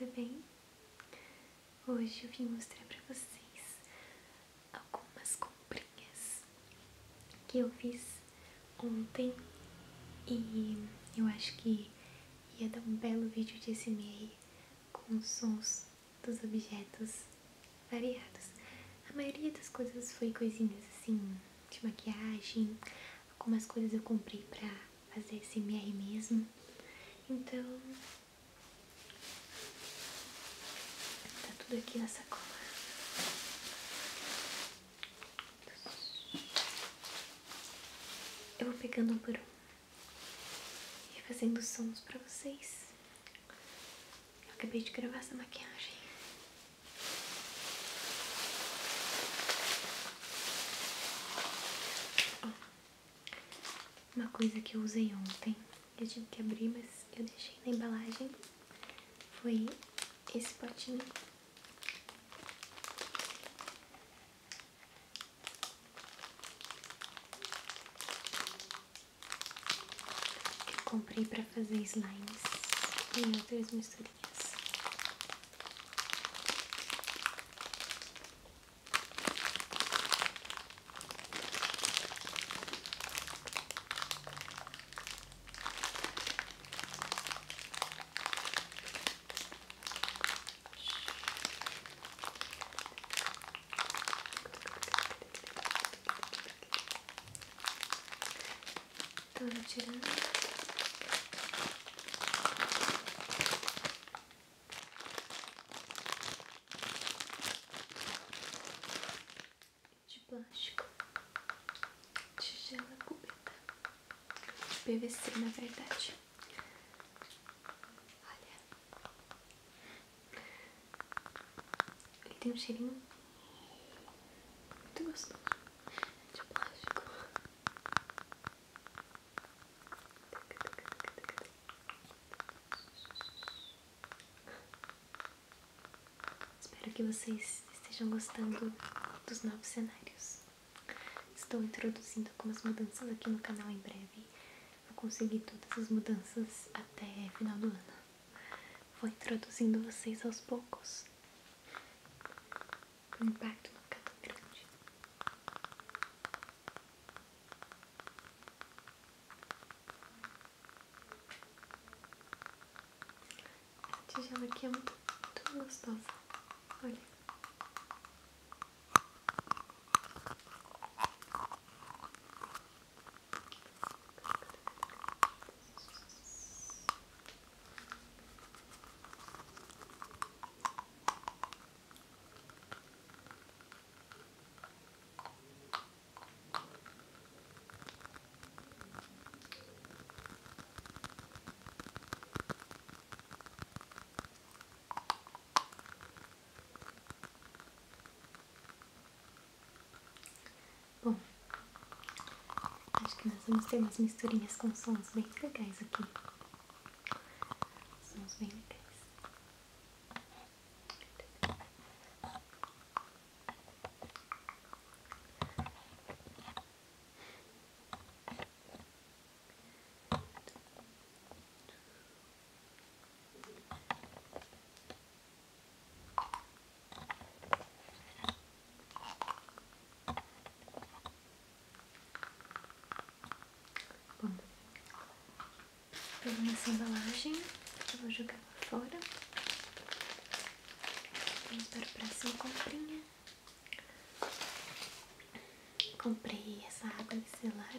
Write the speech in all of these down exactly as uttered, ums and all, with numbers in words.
bem? Hoje eu vim mostrar pra vocês algumas comprinhas que eu fiz ontem e eu acho que ia dar um belo vídeo de A S M R com os sons dos objetos variados. A maioria das coisas foi coisinhas assim de maquiagem, algumas coisas eu comprei pra fazer A S M R mesmo, então tá tudo aqui na sacola. Eu vou pegando um por um e fazendo sons pra vocês. Eu acabei de gravar essa maquiagem. Ó, uma coisa que eu usei ontem, eu tive que abrir, mas eu deixei na embalagem, foi esse potinho. Comprei pra fazer slimes e outras misturinhas. Tô tirando. Plástico, tigela cubeta, P V C na verdade. Olha, ele tem um cheirinho muito gostoso de plástico. Espero que vocês estejam gostando dos novos cenários. Estou introduzindo algumas mudanças aqui no canal em breve. Vou conseguir todas as mudanças até final do ano. Vou introduzindo vocês aos poucos. O impacto não ficar tão grande. A tigela aqui é muito, muito gostosa. Olha. Bom, acho que nós vamos ter umas misturinhas com sons bem legais aqui. Sons bem legais. Bom, pegando essa embalagem, eu vou jogar fora. Vamos para a próxima comprinha. Comprei essa água micelar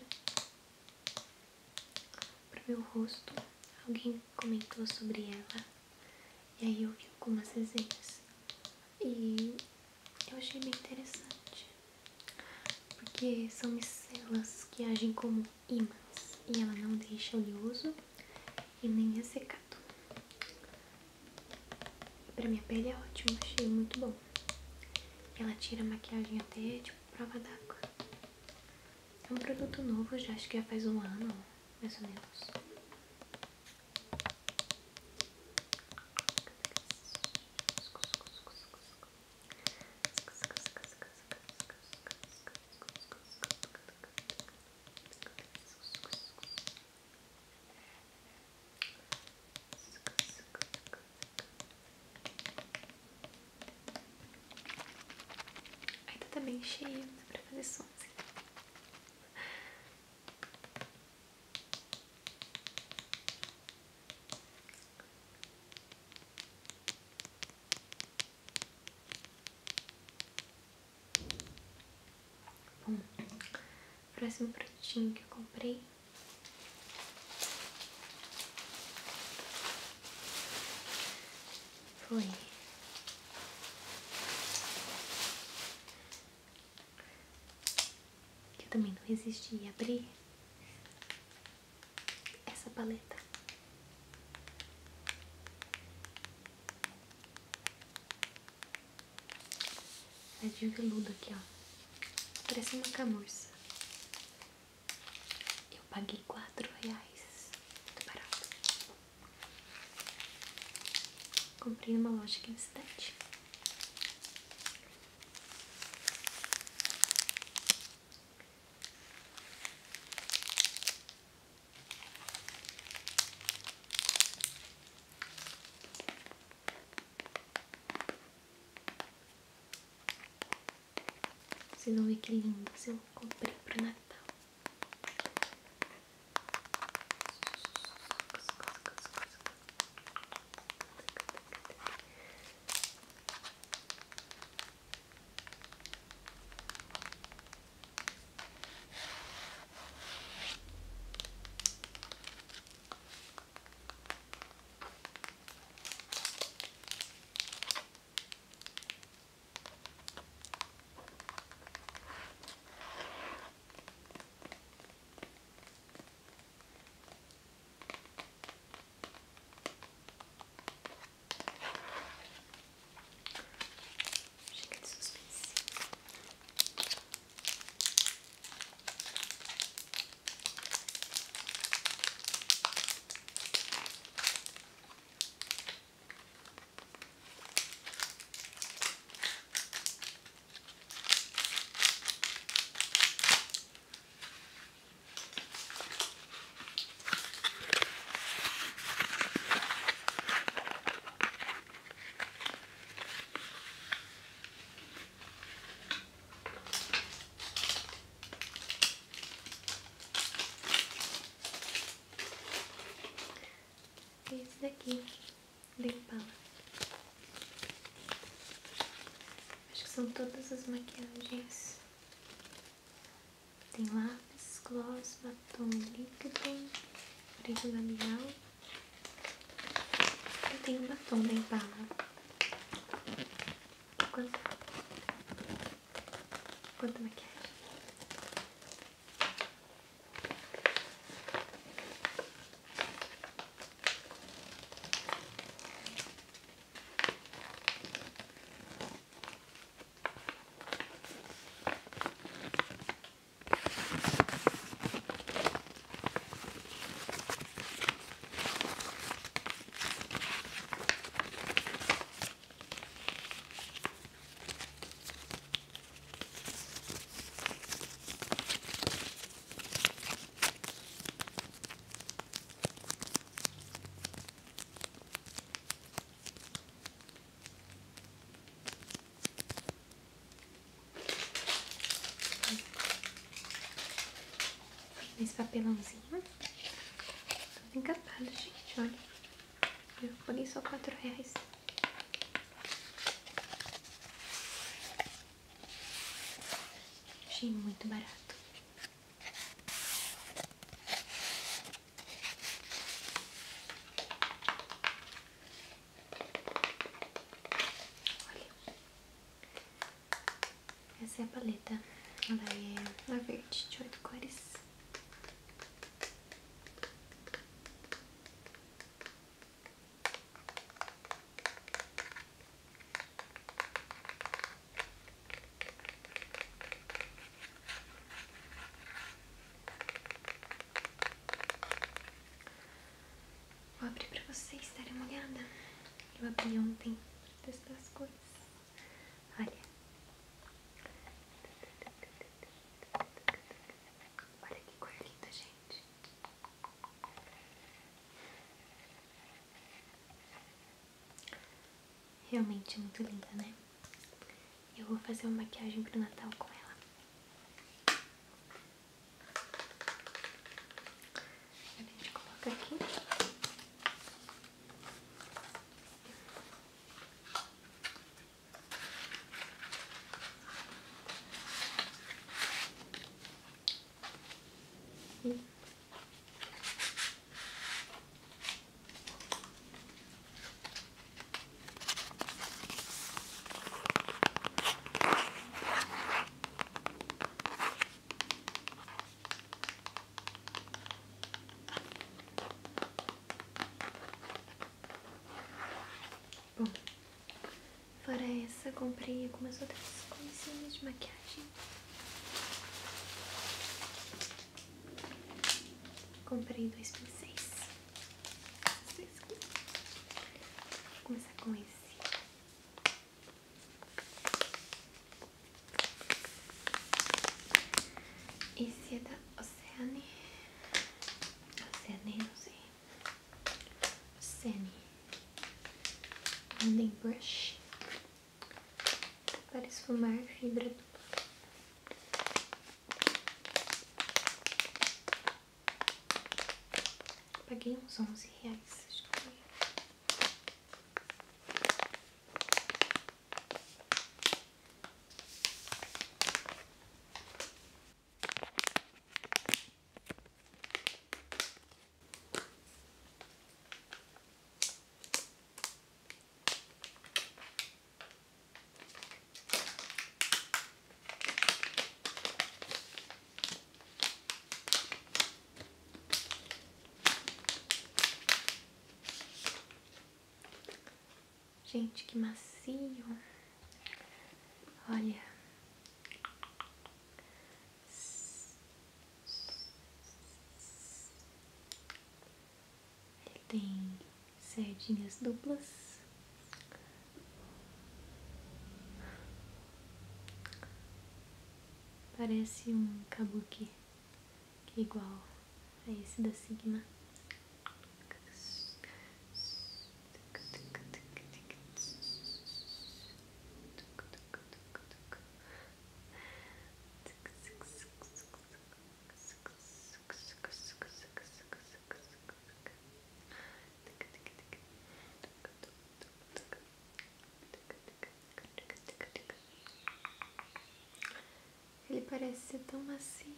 pro meu rosto. Alguém comentou sobre ela e aí eu vi algumas resenhas e eu achei bem interessante, porque são micelas que agem como ímãs e ela não deixa oleoso e nem ressecado. E pra minha pele é ótimo, achei muito bom. Ela tira a maquiagem até tipo prova d'água. É um produto novo, já acho que já faz um ano, mais ou menos. tá bem cheio, dá pra fazer som assim. Bom, o próximo produtinho que eu comprei foi que eu também não resisti em abrir essa paleta. É de veludo aqui, ó. Parece uma camurça. Eu paguei quatro reais. Muito barato. Comprei numa loja aqui na cidade. Vocês vão ver que lindo. Eu comprei pro Natal. Chega de suspense. Esse daqui, da Impala. Acho que são todas as maquiagens. Tem lápis, gloss, batom líquido, brilho labial. Eu tenho um batom da Impala. Quanto? Quanto maquiagem? Esse papelãozinho. Tudo encapado, gente, olha. Eu paguei só quatro reais. Achei muito barato. Olha. Essa é a paleta. Ela é a verde de oito cores. Vou abrir pra vocês darem uma olhada. Eu abri ontem pra testar as cores. Olha. Olha que cor linda, gente. Realmente muito linda, né? Eu vou fazer uma maquiagem pro Natal aqui. Bom, fora essa, comprei algumas outras coisinhas de maquiagem. Comprei dois pincéis. Vou começar com esse. Esse é da Oceane. Oceane, não sei. Oceane. Blending Brush. Para esfumar fibra dupla. Paguei uns onze reais, acho que foi. Gente, que macio. Olha. Ele tem sardinhas duplas. Parece um kabuki, que é igual a esse da Sigma. Ele parece ser tão macio.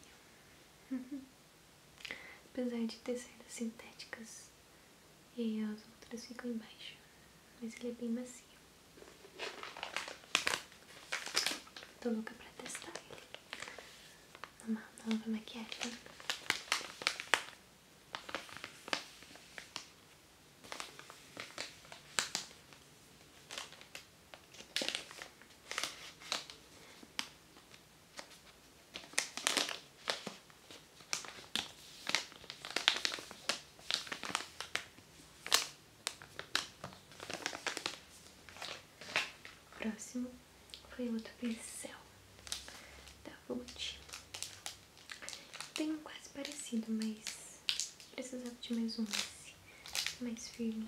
Apesar de ter cerdas sintéticas e as outras ficam embaixo. Mas ele é bem macio. Tô louca pra testar ele. Uma nova maquiagem. Próximo foi outro pincel da Vult. Tem um quase parecido, mas precisava de mais um esse, mais firme.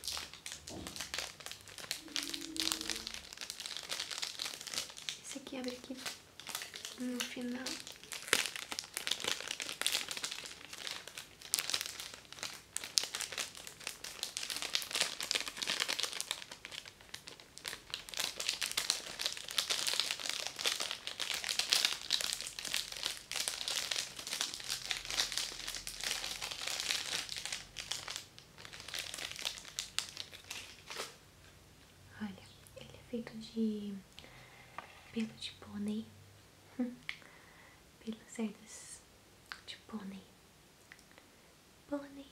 Esse aqui abre aqui no final. Olha, ele é feito de pelo de pônei, pelas cerdas de pônei, pôneis.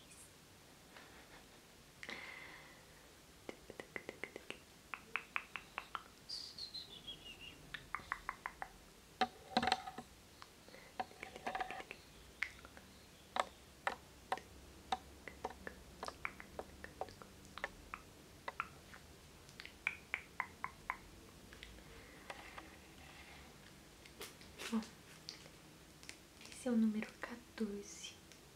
Bom, esse é o número quatorze.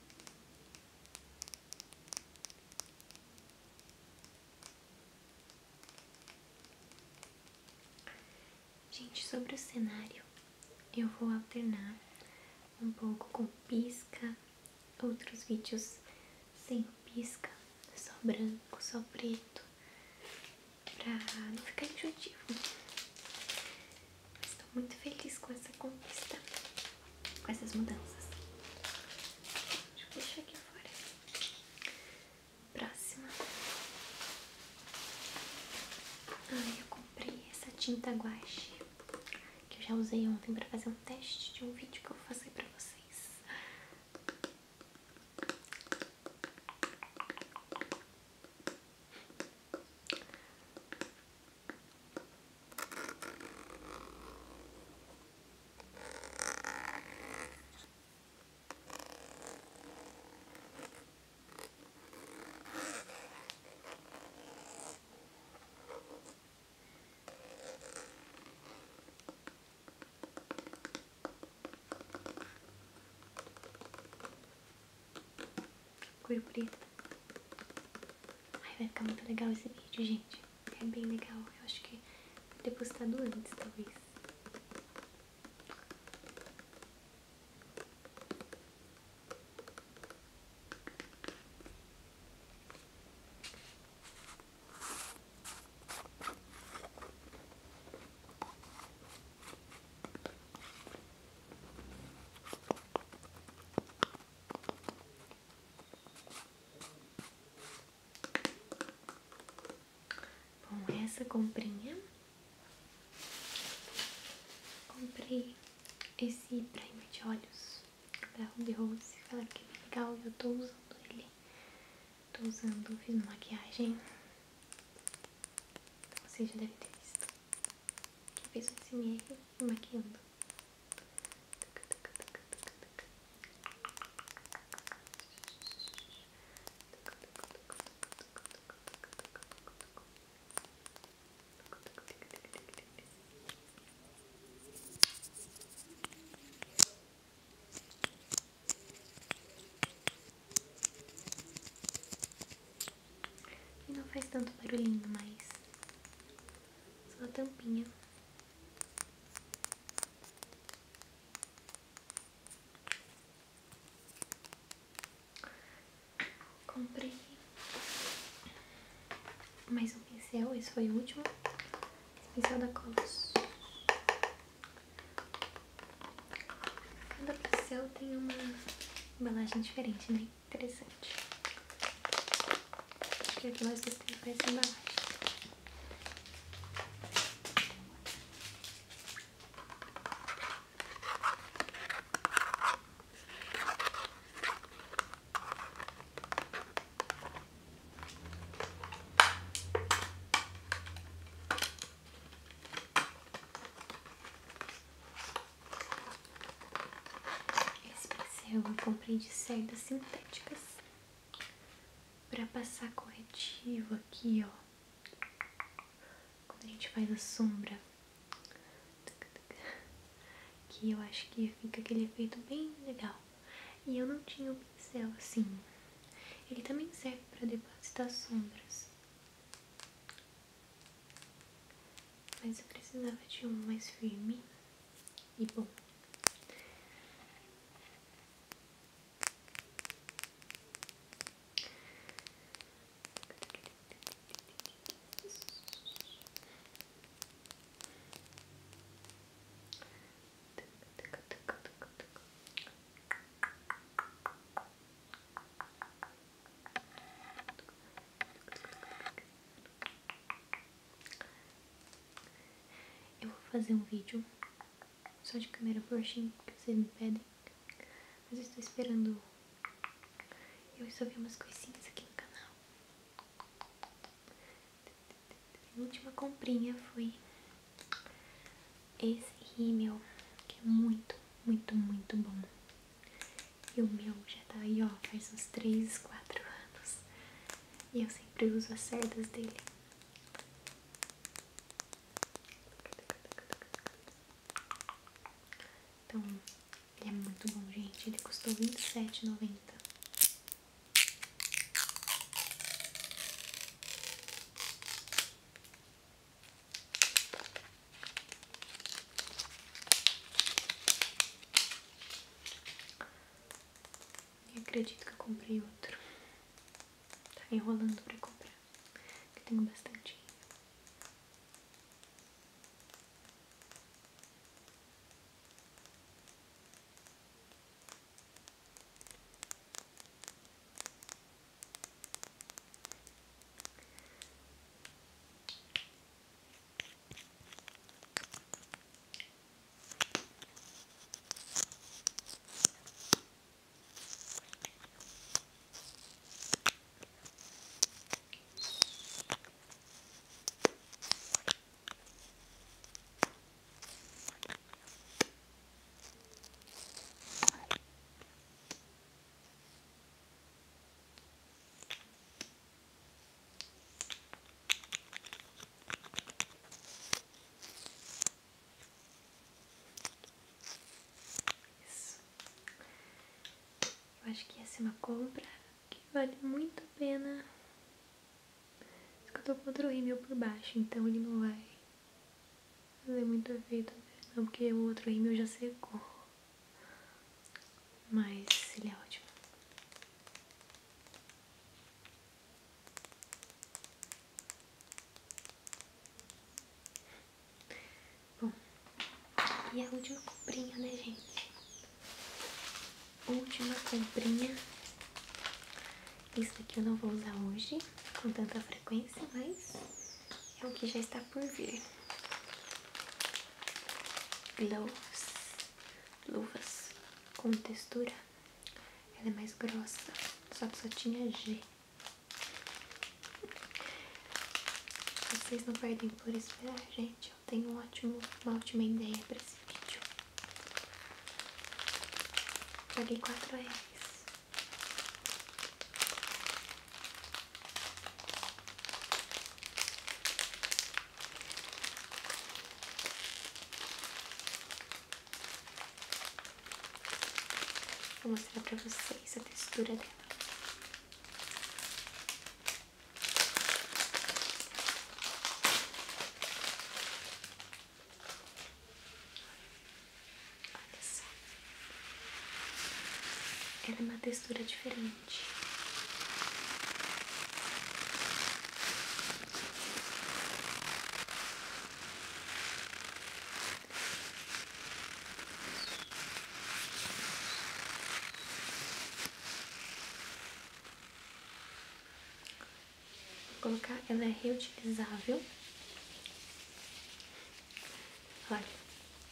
Gente, sobre o cenário, eu vou alternar um pouco com pisca, outros vídeos sem pisca, só branco, só preto, pra não ficar enjoativo. Mas tô muito feliz com essa conquista, com essas mudanças. tinta guache, que eu já usei ontem pra fazer um teste de um vídeo que eu vou fazer pra vocês. Cor preta. Ai, vai ficar muito legal esse vídeo, gente. É bem legal. Eu acho que vou ter postado antes, talvez. Bom, essa comprinha, comprei esse primer de olhos da Ruby Rose. Falaram que é bem legal e eu tô usando ele. Tô usando, fiz uma maquiagem. Vocês já devem ter visto. Que fez um S M R me maquiando. E não faz tanto barulhinho, mas só a tampinha. Comprei mais um pincel, esse foi o último. Esse pincel da Colos. Cada pincel tem uma embalagem diferente, né? Interessante. Acho que é o que mais gostei foi essa embalagem. Esse pincel eu comprei de cerdas sintéticas pra passar corretivo aqui, ó. Quando a gente faz a sombra. Que eu acho que fica aquele efeito bem legal. E eu não tinha um pincel assim. Ele também serve pra depositar sombras. Mas eu precisava de um mais firme e bom. Eu vou fazer um vídeo só de câmera brushing, porque vocês me pedem. Mas eu estou esperando eu resolver umas coisinhas aqui no canal. A última comprinha foi esse rímel, que é muito, muito, muito bom. E o meu já tá aí, ó, faz uns três, quatro anos. E eu sempre uso as cerdas dele. Então, ele é muito bom, gente. Ele custou vinte e sete reais e noventa centavos. E acredito que eu comprei outro. Tá enrolando pra comprar, porque eu tenho bastante. acho que essa é uma compra que vale muito a pena. Só que eu tô com outro rímel por baixo, então ele não vai fazer muito efeito, não, porque o outro rímel já secou. Mas ele é ótimo. Bom, e a última comprinha, né, gente? Última comprinha. Isso daqui eu não vou usar hoje com tanta frequência, mas é o que já está por vir. Gloves, luvas com textura. Ela é mais grossa, só que só tinha G. Vocês não perdem por esperar, gente. Eu tenho um ótimo, uma ótima ideia para esse vídeo. Paguei quatro reais. Vou mostrar pra vocês a textura dela. Olha só. Ela é uma textura diferente. Vou colocar, ela é reutilizável. Olha.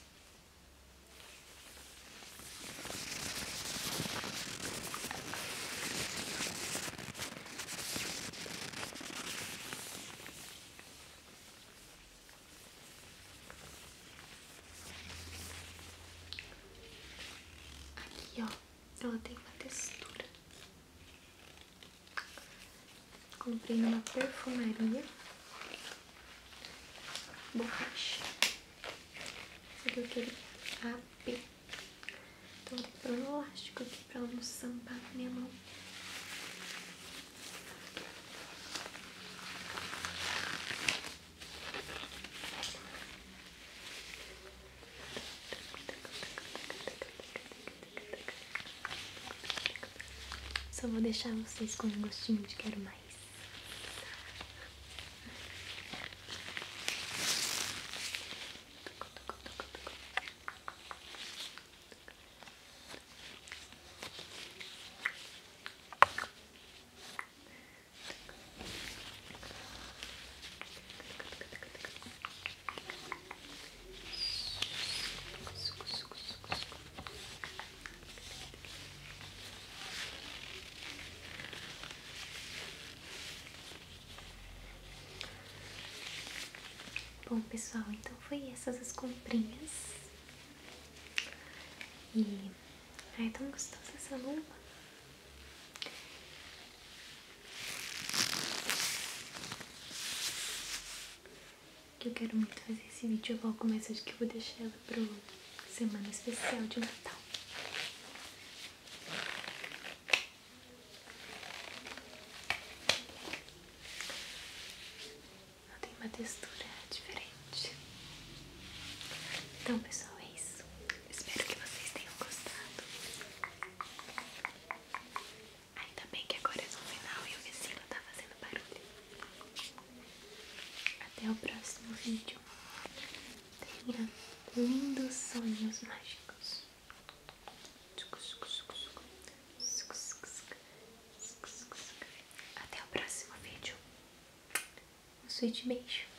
Aqui, ó, ela tem uma textura. Comprei numa perfumaria. Borracha. Essa aqui eu queria A P. Então vou ter um elástico aqui pra ela não sampar na minha mão. Só vou deixar vocês com um gostinho de quero mais. Bom, pessoal, então foi essas as comprinhas. E... ai, é tão gostosa essa luva. Que eu quero muito fazer esse vídeo logo, mas acho que eu vou deixar ela pro semana especial de Natal. Ela tem uma textura diferente. Então, pessoal, é isso. Espero que vocês tenham gostado. Ainda bem que agora é no final e o vizinho tá fazendo barulho. Até o próximo vídeo. Tenha lindos sonhos mágicos. Até o próximo vídeo. Um sweet beijo.